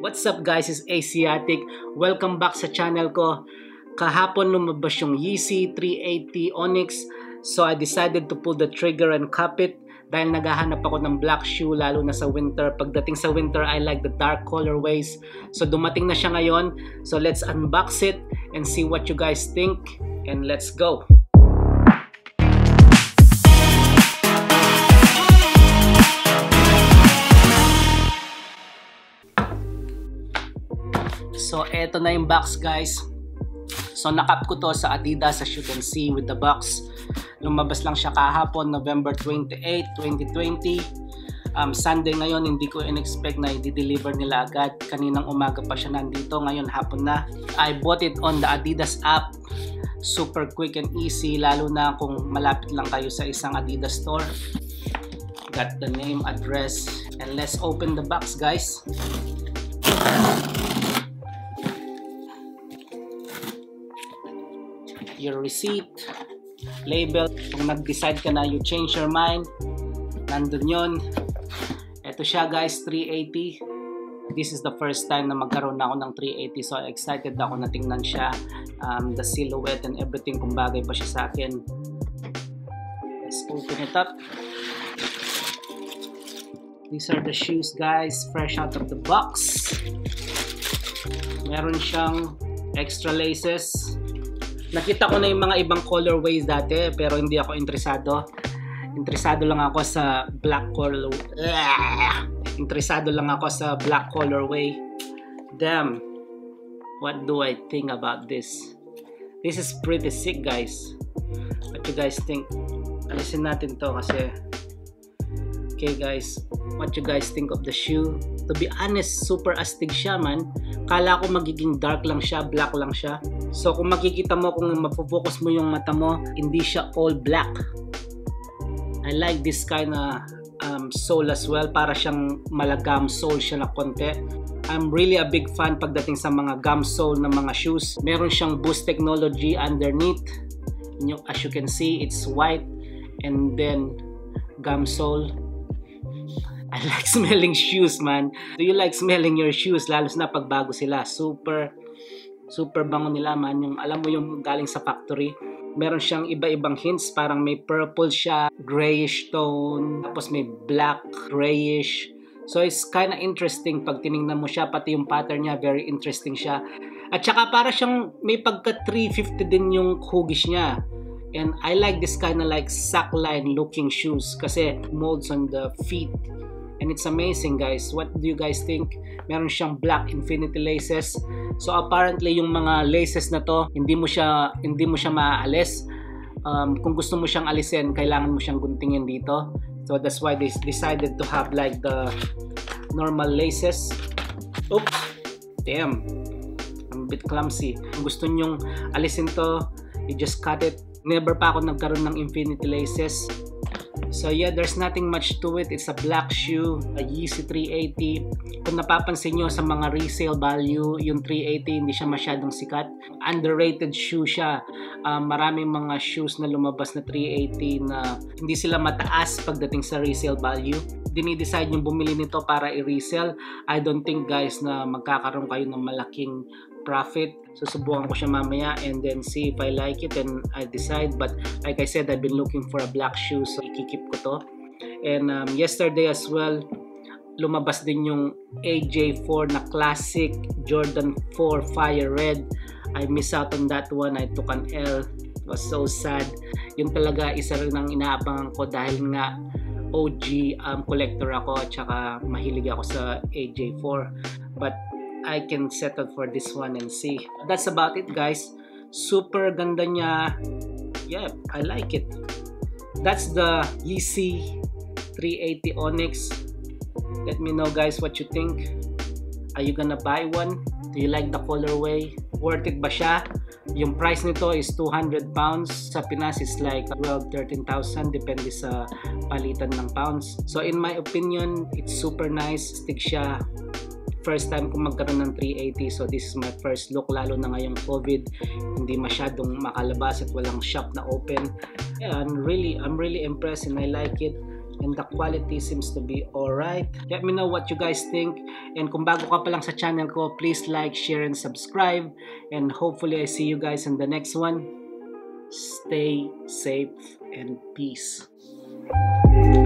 What's up guys, it's Asiatic. Welcome back sa channel ko. Kahapon lumabas yung Yeezy 380 Onyx. So I decided to pull the trigger and cop it dahil naghahanap ako ng black shoe lalo na sa winter. Pagdating sa winter, I like the dark colorways. So dumating na siya ngayon. So let's unbox it and see what you guys think. And let's go! So, eto na yung box guys. So, nakap ko to sa Adidas, as you can see with the box. Lumabas lang siya kahapon, November 28, 2020. Sunday ngayon, hindi ko in-expect na i-deliver nila agad. Kaninang umaga pa siya nandito, ngayon hapon na. I bought it on the Adidas app. Super quick and easy, lalo na kung malapit lang kayo sa isang Adidas store. Got the name, address, and let's open the box guys. Your receipt, label, kung nag-decide ka na you change your mind, nandun yun. Ito siya guys, 380. This is the first time na magkaroon na ako ng 380, so excited ako na tingnan siya, the silhouette and everything, kung bagay pa siya sa akin. Let's open it up. These are the shoes guys, fresh out of the box. Meron siyang extra laces. Nakita ko na yung mga ibang colorways dati pero hindi ako interesado. Interesado lang ako sa black color. Interesado lang ako sa black colorway. Damn. What do I think about this? This is pretty sick guys. What you guys think? Alisin natin to kasi. Okay guys, what you guys think of the shoe? To be honest, super astig siya man. Kala ko magiging dark lang siya, black lang siya. So kung makikita mo, kung mapofocus mo yung mata mo, hindi siya all black. I like this kind of sole as well. Para siyang malagam sole siya na konti. I'm really a big fan pagdating sa mga gum sole na mga shoes. Meron siyang boost technology underneath. As you can see, it's white and then gum sole. I like smelling shoes man. Do you like smelling your shoes? Lalo na pag bago sila. Super bango nila man. Yung, alam mo yung galing sa factory. Meron siyang iba-ibang hints. Parang may purple siya, grayish tone, tapos may black, grayish. So it's kind of interesting pag tinignan mo siya. Pati yung pattern niya, very interesting siya. At saka para siyang may pagka 350 din yung hugis niya. And I like this kind of like sackline looking shoes kasi molds on the feet. And it's amazing guys. What do you guys think? Meron siyang black infinity laces. So apparently yung mga laces na to, hindi mo siya maaalis. Kung gusto mo siyang alisin, kailangan mo siyang guntingin dito. So that's why they decided to have like the normal laces. Oops. Damn. I'm a bit clumsy. Kung gusto nyong alisin to, you just cut it. Never pa ako nagkaroon ng infinity laces. So yeah, there's nothing much to it. It's a black shoe, a Yeezy 380. Kung napapansin nyo sa mga resale value, yung 380 hindi siya masyadong sikat. Underrated shoe siya. Maraming mga shoes na lumabas na 380 na hindi sila mataas pagdating sa resale value. Dinidecide yung bumili nito para i-resell. I don't think guys na magkakaroon kayo ng malaking profit. Susubukan ko siya mamaya and then see if I like it and I decide. But like I said, I've been looking for a black shoe, so ikikip ko to. And yesterday as well, lumabas din yung AJ4 na classic Jordan 4 Fire Red. I miss out on that one. I took an L. It was so sad. Yun talaga isa rin ang inaabangan ko dahil nga OG collector ako at saka mahilig ako sa AJ4. But I can settle for this one and see. That's about it guys. Super ganda niya. Yeah, I like it. That's the Yeezy 380 Onyx. Let me know guys what you think. Are you gonna buy one? Do you like the colorway? Worth it ba siya? Yung price nito is 200 pounds. Sa Pinas is like 12,000-13,000 depende sa palitan ng pounds. So in my opinion, it's super nice. Stig siya. First time ko magkaroon ng 380, so this is my first look, lalo na ngayong COVID, hindi masyadong makalabas at walang shop na open. Yeah, I'm really impressed and I like it. and the quality seems to be alright. Let me know what you guys think, and kung bago ka pa lang sa channel ko, please like, share, and subscribe, and hopefully I see you guys in the next one. Stay safe and peace.